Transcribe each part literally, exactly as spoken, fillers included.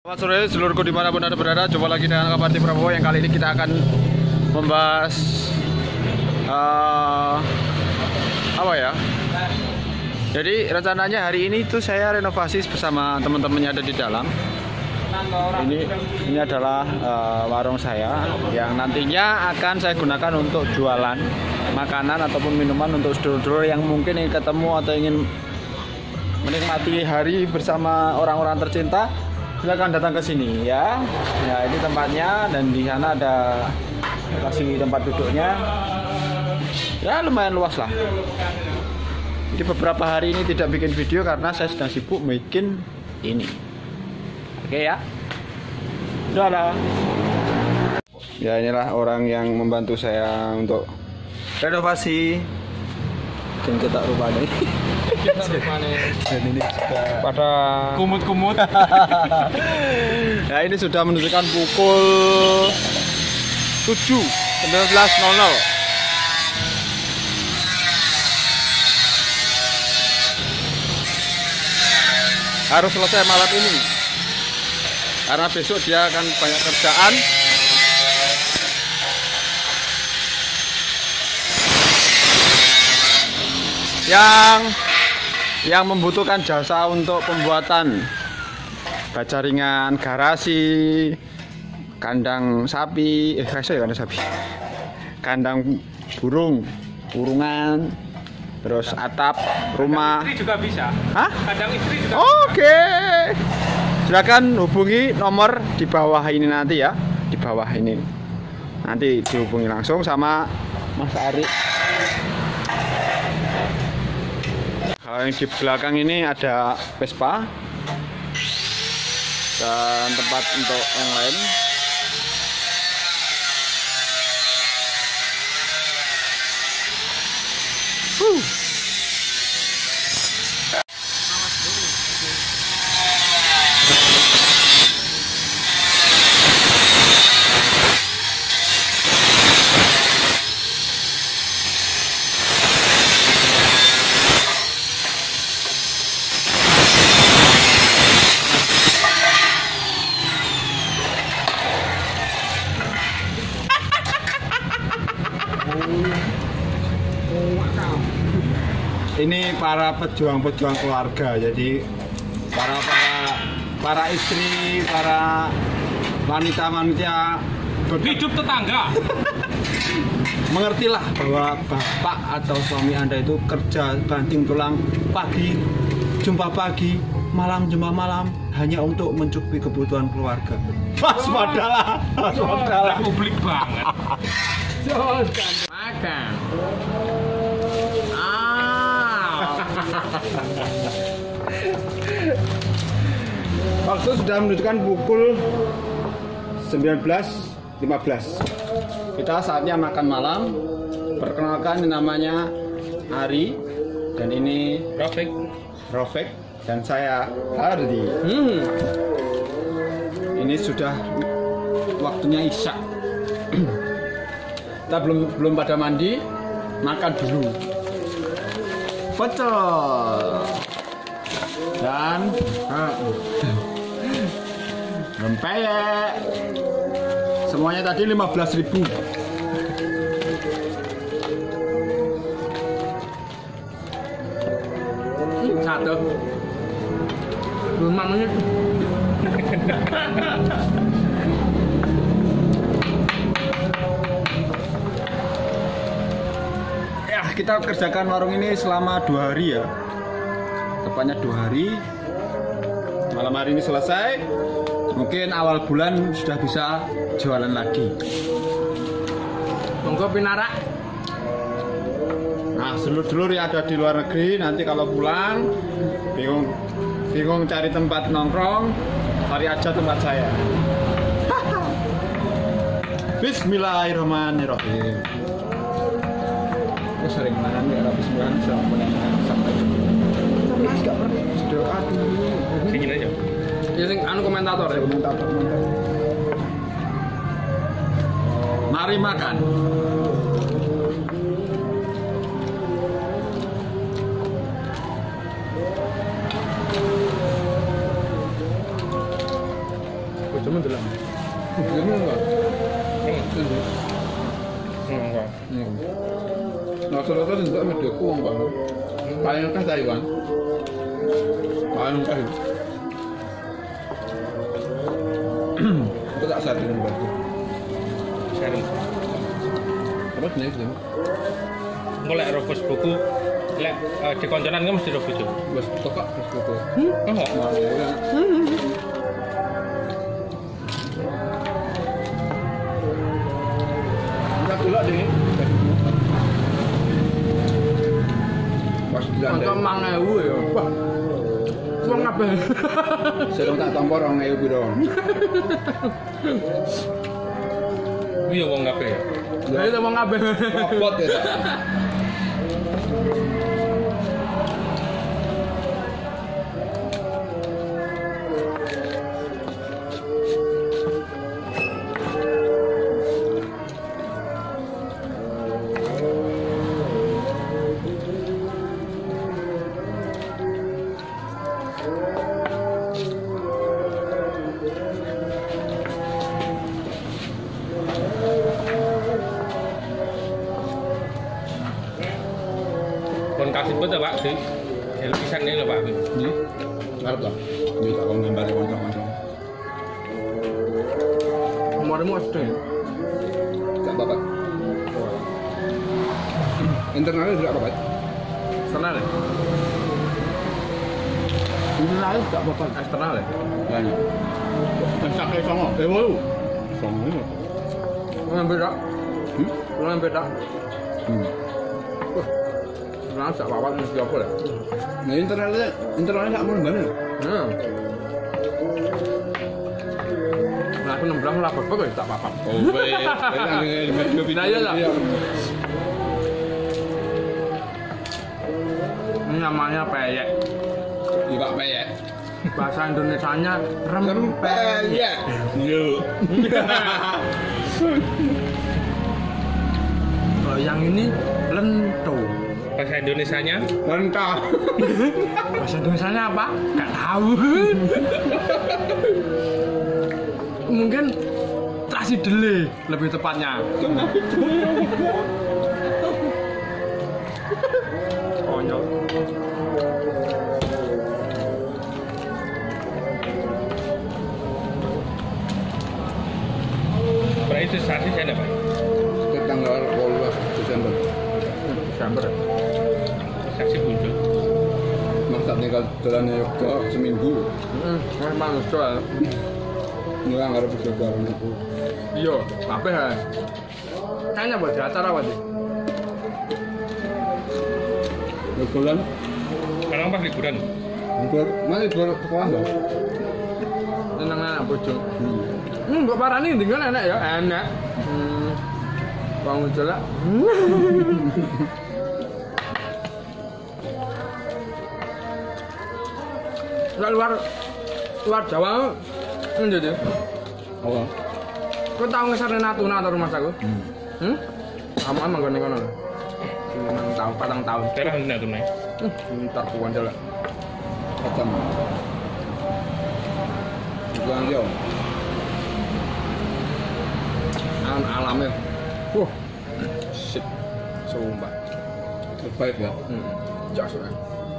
Selamat sore seluruhku dimanapun anda berada. Jumpa lagi dengan Kaparti Prabowo yang kali ini kita akan membahas uh, apa ya? Jadi rencananya hari ini tuh saya renovasi bersama teman-temannya ada di dalam. Ini ini adalah uh, warung saya yang nantinya akan saya gunakan untuk jualan makanan ataupun minuman untuk sedulur-sedulur yang mungkin ingin ketemu atau ingin menikmati hari bersama orang-orang tercinta. Silakan datang ke sini ya. Ya, ini tempatnya dan di sana ada lokasi tempat duduknya. Ya, lumayan luas lah. Jadi beberapa hari ini tidak bikin video karena saya sedang sibuk bikin ini. Oke ya. Dadah. Ya, inilah orang yang membantu saya untuk renovasi dan cetak rumah ini. Dan ini sudah pada kumut-kumut. Nah, ini sudah menunjukkan pukul tujuh sembilan belas nol nol. Harus selesai malam ini karena besok dia akan banyak kerjaan. Yang yang membutuhkan jasa untuk pembuatan baja ringan, garasi, kandang sapi, eh saya kandang sapi, kandang burung, burungan, terus atap rumah. Kandang istri juga bisa. Hah? Kandang istri juga. Oke. Silakan hubungi nomor di bawah ini nanti ya, di bawah ini. Nanti dihubungi langsung sama Mas Ari. Kalau yang di belakang ini ada Vespa dan tempat untuk yang lain. Huh. Ini para pejuang-pejuang keluarga, jadi para para para istri, para wanita-wanita hidup tetangga. Mengertilah bahwa bapak atau suami anda itu kerja banting tulang pagi, jumpa pagi, malam jumpa malam hanya untuk mencukupi kebutuhan keluarga. Waspadalah, waspadalah. Publik banget. Makan. Waktu sudah menunjukkan pukul sembilan belas lima belas. Kita saatnya makan malam. Perkenalkan, namanya Ari dan ini Rofik, Rofik dan saya Ardi. Hmm. Ini sudah waktunya isya. Kita belum belum pada mandi, makan dulu. Betul. Dan rempeyek. Semuanya tadi lima belas ribu. Satu. Lima menit. Kita kerjakan warung ini selama dua hari ya, tepatnya dua hari. Malam hari ini selesai, mungkin awal bulan sudah bisa jualan lagi. Monggo pinarak. Nah, sedulur-sedulur yang ada di luar negeri nanti kalau pulang bingung bingung cari tempat nongkrong, cari aja tempat saya. Bismillahirrahmanirrahim. Aku sering makan ya, habis bulan sama menenangkan sampai nggak pernah doa dulu. Dingin aja. Ya sing anu komentator ya, komentator. Mari makan. bojomu delok. Bojomu enggak? Enggak. Nah, rata-rata ndelok videoku wong Bang. Paling akeh Taiwan. Paling akeh. Itu tak sharing Bang. Sharing. Terus nih sih. Golek ro Facebookku, lek di konconan kan mesti ro bojo. Wes tokak Facebookku. Enggak. Enggak delok deh. Pas Kanca bilang mang ewu ya. Wah. Wong kabeh. sedang tak tampa rong ewu piro. Iya wong kabeh ya. Lah itu wong kabeh. Robot ya. Kon kasih bet Pak di lukisan ini lho Pak. Ini ngarep lah. Ini tak kon gambar kanca-kanca. Umurmu sedhe. Gak apa-apa. Internalnya tidak apa-apa. Eksternal ya? Internalnya gak apa-apa. Eksternal ya? Banyak. Masak kayak songo. Eh mau. Songo ini. Lu beda. Hmm? Lu beda. Hmm. Nah, sak papat mesti apa ya? Nah internalnya, internalnya gak mau bener. Hmm. Nah, aku nemblang lah bebek ya tak papat. Oh, baik. Nah, iya lah. Ini namanya peyek. Iya, Pak peyek. Bahasa Indonesianya rempeyek. Yo. Kalau yang ini lento. Bahasa Indonesianya? Lengkap. Bahasa Indonesianya apa? Gak tahu. Mungkin terasi dele lebih tepatnya. Konyol. Berarti itu saksi saya dapat. Tanggal dua belas Desember. Desember. Saksi muncul. Masa tinggal jalannya Yogyakarta seminggu. Hmm, memang soal. Nggak ngarep Yogyakarta itu. Iya, apa ya? Kayaknya buat di acara apa sih? Liburan? Sekarang pas liburan. Libur? Mana libur sekolah nggak? Tenang anak bojo. Hmm. Hmm, Mbak Parani tinggal enak ya, enak. Hmm. Bang Ucul lah. Lah luar luar Jawa ngendi tuh? Apa? Kau tahu ngeser Natuna atau rumah aku? Hmm. Hmm? Kamu emang gak nengono? Enam tahun, patang tahun. Terus hendak tuh naik. Hmm, ntar kuan jalan. Kacang. Bukan dia. Alam alamnya. Wah, shit, sumpah. Terbaik ya. Hmm, jas ya.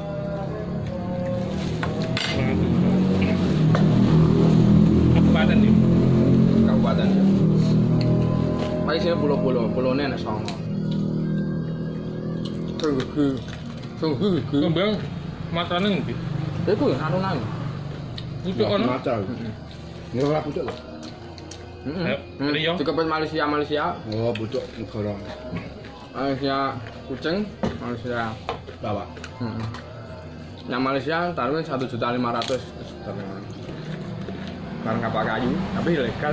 Kabupaten nih. Kabupaten ya. Paling sini pulau-pulau, pulau ini enak sama. Tunggu, tunggu, tunggu. Kembang matanya nih. Itu Natuna. Itu kan? Macal. Ini orang pucuk loh. Ayo, Rio. Dikepet Malaysia, Malaysia. Oh, pucuk negara. Malaysia kucing, Malaysia Bawa. hmm. Yang Malaysia taruhnya satu juta lima ratus barang kapal kayu, tapi ilegal.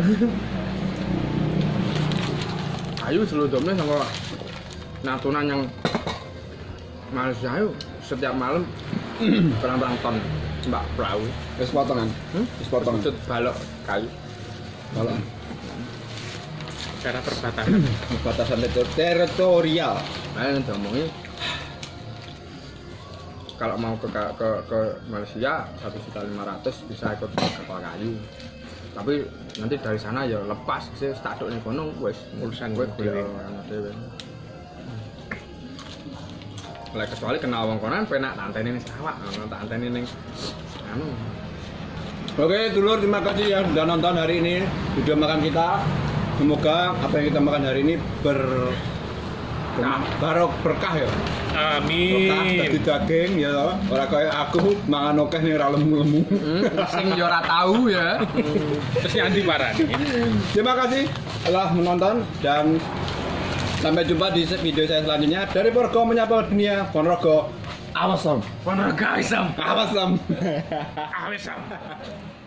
Kayu seludupnya sama Natuna yang Malaysia itu setiap malam berang-berang ton mbak perahu. Wis potongan. Hmm? Wis potongan. Sud balok kayu. Balok. Cara perbatasan. Batasan teritorial. Nah, ini ngomongnya kalau mau ke ke ke Malaysia satu juta lima ratus bisa ikut kapal kayu. Tapi nanti dari sana ya lepas sih status ning kono wis Urusan gue dhewe. dhewe. Lah kecuali kena wong konan penak tak anteni ning sawah, tak anteni ning anu. Oke, dulur, terima kasih yang sudah nonton hari ini video makan kita. Semoga apa yang kita makan hari ini ber Nah, barok berkah ya. Berkah Amin. dadi daging ya toh. Ora kaya aku mangan akeh ning ra lemu-lemu. sing yo ora tahu ya. Terus yang anti parani. Terima kasih telah menonton dan sampai jumpa di video saya selanjutnya dari Porgo Menyapa Dunia Ponorogo. Awas Sam. Ponorogo isem. Awas Sam. Awesome.